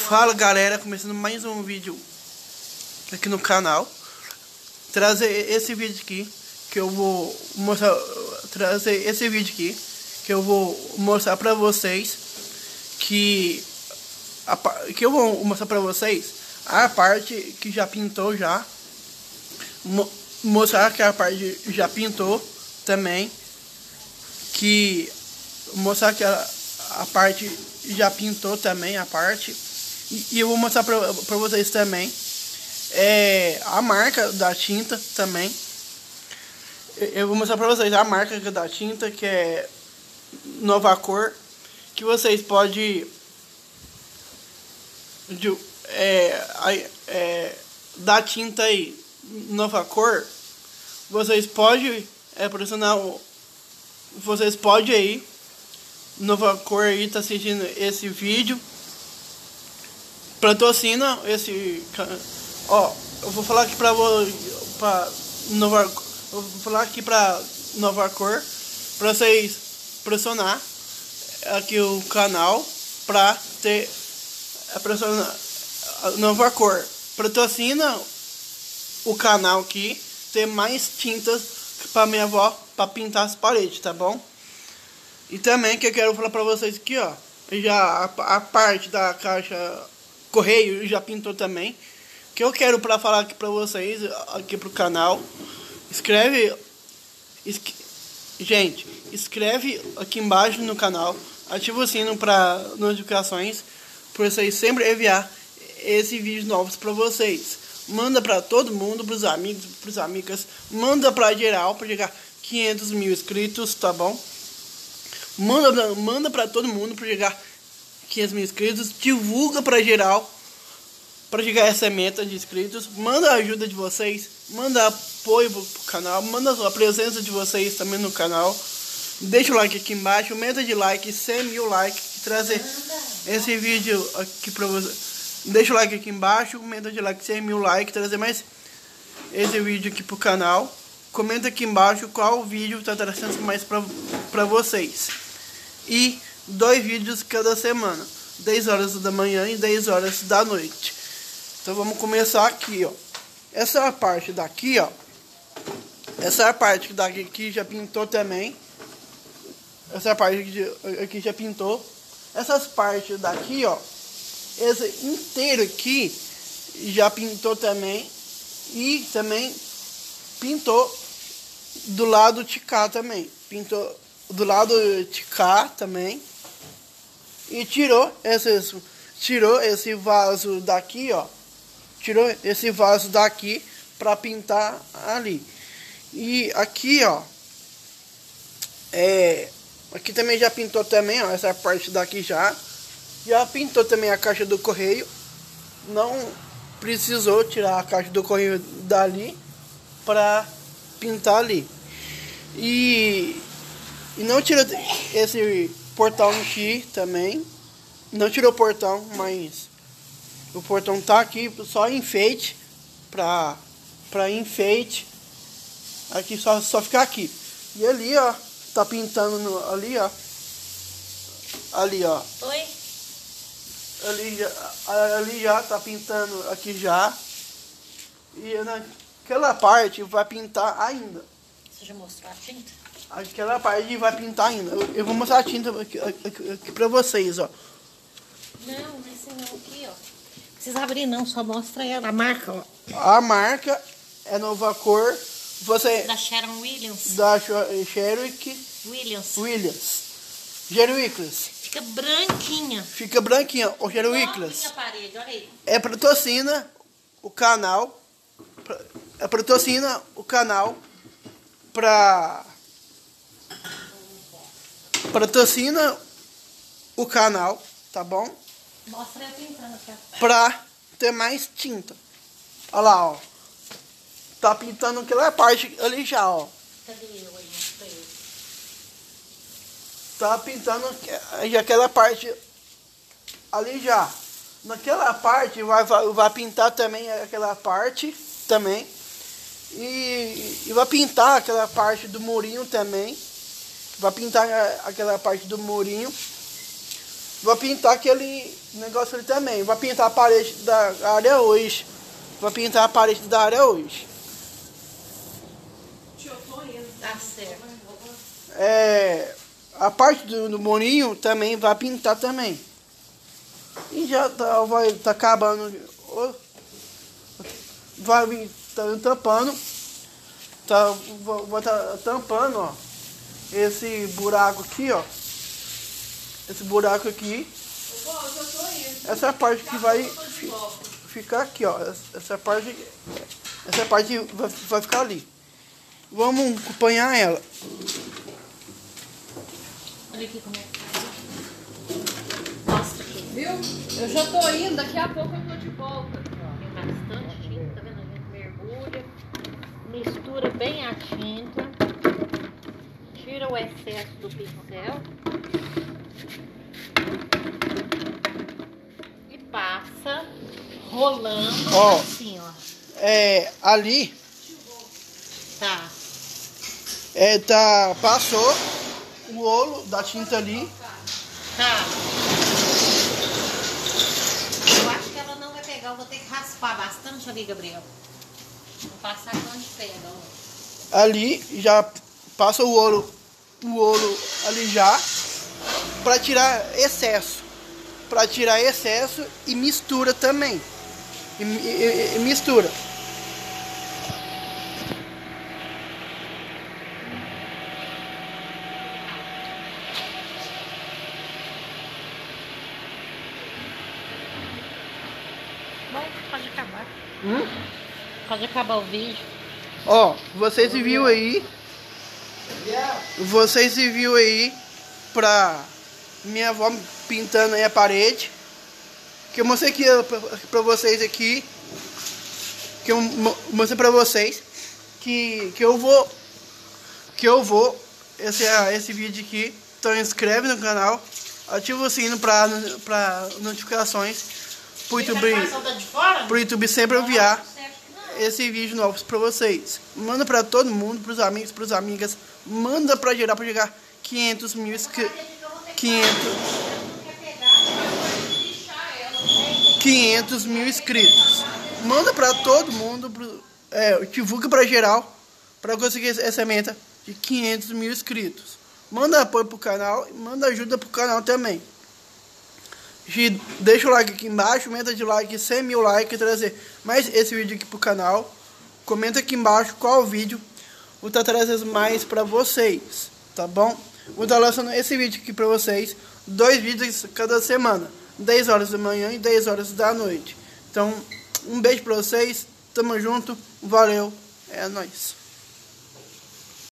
Fala galera, começando mais um vídeo aqui no canal. Trazer esse vídeo aqui que eu vou mostrar, pra vocês que eu vou mostrar pra vocês a parte que já pintou já. Mostrar que a parte já pintou também, mostrar que a parte já pintou também a parte, e eu vou mostrar pra vocês também a marca da tinta também. Eu vou mostrar pra vocês a marca da tinta, que é Nova Cor, que vocês podem da tinta aí Nova Cor, vocês podem pressionar, vocês podem aí Nova Cor aí tá assistindo esse vídeo, patrocina esse, ó, eu vou falar aqui pra Nova Cor, pra vocês pressionar aqui o canal pra ter pressionar Nova Cor, patrocina o canal aqui, ter mais tintas pra minha avó pra pintar as paredes, tá bom? E também que eu quero falar pra vocês aqui, ó, já a parte da caixa correio já pintou também, que eu quero falar aqui pra vocês, aqui pro canal. Gente, escreve aqui embaixo no canal, ativa o sino para notificações, para vocês sempre enviar esses vídeos novos pra vocês. Manda pra todo mundo, pros amigos, pros amigas, manda pra geral, pra chegar 500 mil inscritos, tá bom? Manda pra todo mundo pra chegar 500 mil inscritos, divulga pra geral, pra chegar essa meta de inscritos. Manda a ajuda de vocês, manda apoio pro canal, manda a presença de vocês também no canal. Deixa o like aqui embaixo, meta de like, 100 mil likes, trazer esse vídeo aqui pra vocês. Deixa o like aqui embaixo, comenta de like, 100 mil likes, trazer mais esse vídeo aqui pro canal. Comenta aqui embaixo qual vídeo tá trazendo mais pra vocês. E 2 vídeos cada semana, 10 horas da manhã e 10 horas da noite. Então vamos começar aqui, ó. Essa é a parte daqui, ó. Essa é a parte daqui que já pintou também. Essa é a parte que já pintou. Essas partes daqui, ó, esse inteiro aqui já pintou também. E também pintou do lado de cá também. Pintou do lado de cá também. E tirou esse vaso daqui, ó. Tirou esse vaso daqui pra pintar ali. E aqui, ó, aqui também já pintou também, ó, essa parte daqui já pintou também a caixa do correio. Não precisou tirar a caixa do correio dali pra pintar ali. E não tirou esse portão aqui também. Não tirou o portão, mas o portão tá aqui só enfeite, pra enfeite. Aqui só ficar aqui. E ali, ó, tá pintando ali, ó. Ali, ó. Oi? Ali já tá pintando aqui já. E naquela parte vai pintar ainda. Você já mostrou a tinta? Aquela parte vai pintar ainda. Eu vou mostrar a tinta aqui pra vocês, ó. Não, esse não, aqui, ó. Não precisa abrir não, só mostra ela, a marca, ó. A marca é Nova Cor. Da Sharon Williams. Da Sherwick Williams. Jerwickless. Fica branquinha. Fica branquinha, o Jerwickless. Olha a parede, olha aí. Patrocina o canal. Patrocina o canal patrocina o canal, tá bom? Mostra eu pintando aqui. Pra ter mais tinta. Olha lá, ó. Tá pintando aquela parte ali já, ó. Cadê eu aí? Mostra eu. Tá pintando aquela parte ali já. Naquela parte vai pintar também aquela parte também. E vai pintar aquela parte do murinho também. Vai pintar aquela parte do murinho. Vou pintar aquele negócio ali também. Vou pintar a parede da área hoje. Vou pintar a parede da área hoje. Tá certo. A parte do morinho também vai pintar também. E já vai tá acabando. Vai vir tampando. Vai tá tampando, ó. Esse buraco aqui, ó. Esse buraco aqui. Essa parte que vai ficar aqui, ó. Essa parte vai ficar ali. Vamos acompanhar ela. Olha aqui como é que tá. Mostra aqui. Viu? Eu já tô indo, daqui a pouco eu tô de volta. Tem bastante tinta, tá vendo? A gente mergulha, mistura bem a tinta, tira o excesso do pincel e passa rolando assim, ó. Ali Tá. passou o rolo da tinta ali. Tá. Eu acho que ela não vai pegar, eu vou ter que raspar bastante ali, Gabriel. Vou passar onde pega, ó. Ali já passa o rolo ali já para tirar excesso. E mistura também. E mistura. Bom, pode acabar. Pode acabar o vídeo. Ó, vocês viram aí pra minha avó pintando aí a parede. Que eu mostrei aqui pra vocês aqui. Que eu mostrei pra vocês que eu vou esse vídeo aqui. Então inscreve no canal, ativa o sino pra notificações pro YouTube sempre enviar esse vídeo novo pra vocês. Manda pra todo mundo, pros amigos, pras amigas. Manda pra geral, pra chegar 500 mil inscritos. 500 mil inscritos. Manda pra todo mundo, divulga pra geral, pra conseguir essa meta de 500 mil inscritos. Manda apoio pro canal e manda ajuda pro canal também. Deixa o like aqui embaixo, meta de like, 100 mil likes, trazer mais esse vídeo aqui pro canal. Comenta aqui embaixo qual vídeo vou estar trazendo mais pra vocês, tá bom? Vou estar lançando esse vídeo aqui pra vocês, 2 vídeos cada semana, 10 horas da manhã e 10 horas da noite. Então, um beijo pra vocês, tamo junto, valeu, é nóis.